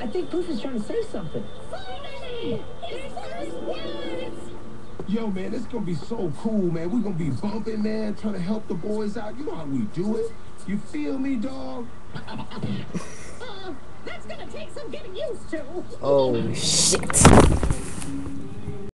I think Poof is trying to say something. Finally! His first words! Yo, man, it's gonna be so cool, man. We're gonna be bumping, man, trying to help the boys out. You know how we do it. You feel me, dog? That's gonna take some getting used to. Oh, shit.